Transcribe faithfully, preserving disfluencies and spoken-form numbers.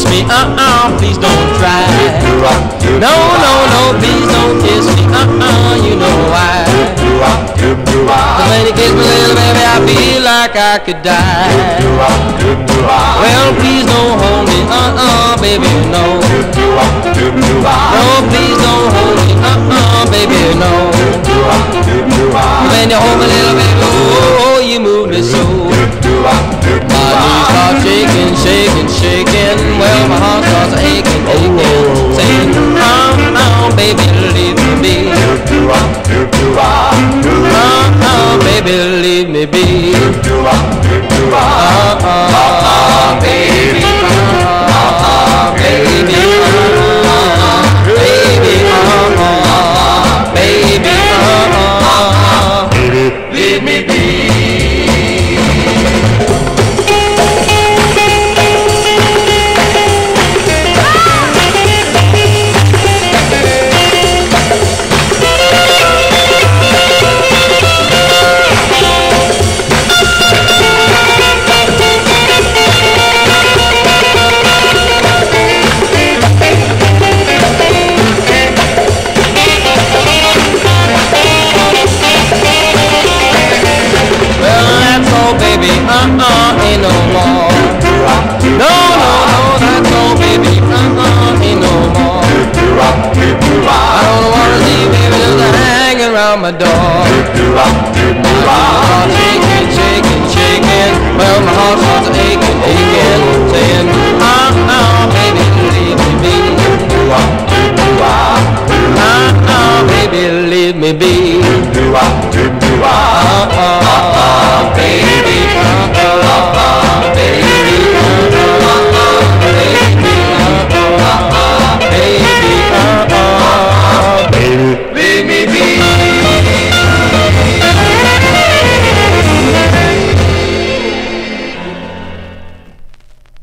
me, uh-uh, please don't try. No, no, no, please don't kiss me, uh-uh, you know why. Cause when you kiss me, little baby, I feel like I could die. Well, please don't hold me, uh-uh, baby, no. No, please don't hold me, uh-uh, baby, no. When you hold me, little baby, oh, you move me so. My knees start shaking, shaking, shaking. Well, my heart starts aching, aching. Saying, oh, oh, baby, leave me be. Oh, oh, baby, leave me be. Oh, oh, baby, oh, oh, baby, oh, oh, baby, oh, oh, baby, oh, oh, leave me be. Uh-uh, ain't no more. No, no, no, that's all, baby. Uh-uh, ain't no more. I don't wanna see baby just hanging around my door. My heart shaking, shaking, shaking. Well, my heart starts aching, aching, saying, uh-uh, baby, leave me be. Uh-uh, baby, leave me be.